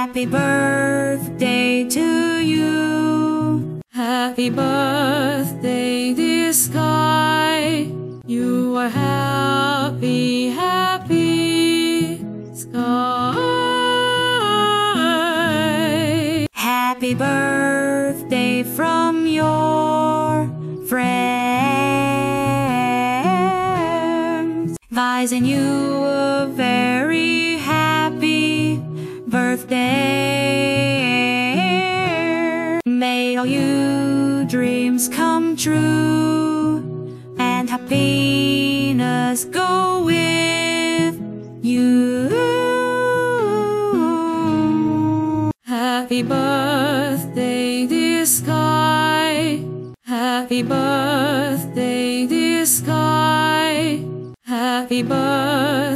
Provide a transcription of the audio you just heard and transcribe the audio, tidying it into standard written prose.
Happy birthday to you. Happy birthday, dear Skye. You are happy, happy Skye. Happy birthday from your friends. Advising you a very happy birthday. May all your dreams come true, and happiness go with you. Happy birthday, dear Skye. Happy birthday, dear Skye. Happy birthday.